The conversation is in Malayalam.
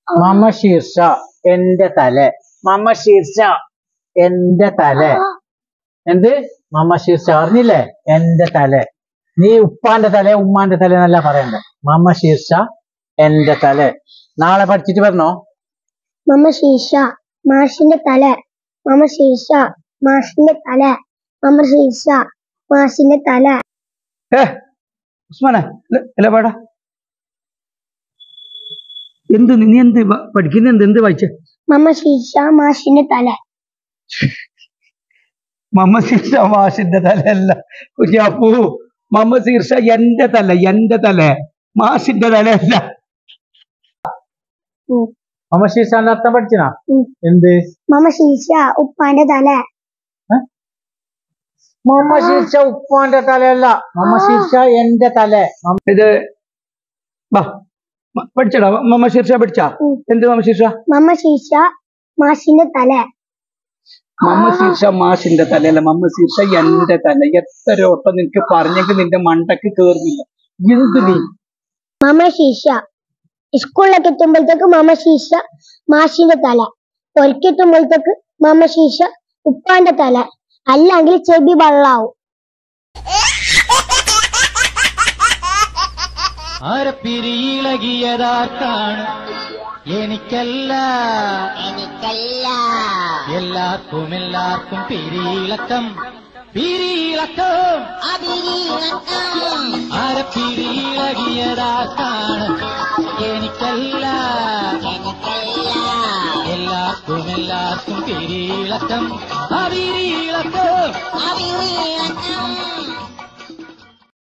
മമ ശീർഷ എന്റെ തല. മമ ശീർഷ എന്റെ തല. എന്ത് മമ ശീർഷ അറിഞ്ഞില്ലേ? എന്റെ തല. നീ ഉപ്പാന്റെ തല ഉമ്മാന്റെ തല എന്നല്ല പറയണ്ടേ. മമ ശീർഷ എന്റെ തല. നാളെ പഠിച്ചിട്ട് പറഞ്ഞോ. മമ ശീർഷ മാഷിന്റെ തല. മമ ശീർഷ മാഷിന്റെ തല. മമ ശീർഷ മാഷിന്റെ തല. ഉസ്മാനെ അല്ല പാടാ. എന്ത് നീ എന്ത് പഠിക്കുന്ന? എന്ത് വായിച്ച? മമ ശീർഷ മാഷിന്റെ തല. മമ ശീർഷ മാഷിന്റെ തല അല്ല കുഞ്ഞാപ്പൂ. മമ ശീർഷ എന്റെ തല. എന്റെ തല മാഷിന്റെ തല അല്ല. മമ ശീർഷാന്റെ അർത്ഥം പഠിച്ചിനാ? എന്ത്? മമ ശീർഷ ഉപ്പാന്റെ തല. മമ ശീർഷ ഉപ്പാന്റെ തലയല്ല. മമ ശീർഷ എന്റെ തല. ഇത് പഠിച്ചടാ. മമ ശീർഷ പഠിച്ചാ? എന്ത് മമ ശീർഷ? മമ ശീർഷ മാഷിന്റെ തല. മമ ശീർഷ മാഷിന്റെ തലയല്ല. മമ ശീർഷ എന്റെ തല. എത്ര ഓട്ടം നിനക്ക് പറഞ്ഞെങ്കിൽ നിന്റെ മണ്ടക്ക് കേറുന്നില്ല. എന്ത് നീ? മമ ശീർഷ സ്കൂളിലേക്ക് എത്തുമ്പോഴത്തേക്ക് മമ ശീർഷ മാഷിന്റെ തല. ഒരിക്കെത്തുമ്പോഴത്തേക്ക് മമ ശീർഷ ഉപ്പാന്റെ തല. അല്ലെങ്കിൽ ചെവി വള്ളാവും. ആരപ്പിരിയിളകിയതാർക്കാണ്? എനിക്കല്ല എല്ലാവർക്കും പിരിയിളക്കം. ആരപ്പിരിയിളകിയതാർക്കാണ്? എനിക്കല്ല എല്ലാവർക്കും പിരിയിളക്കം.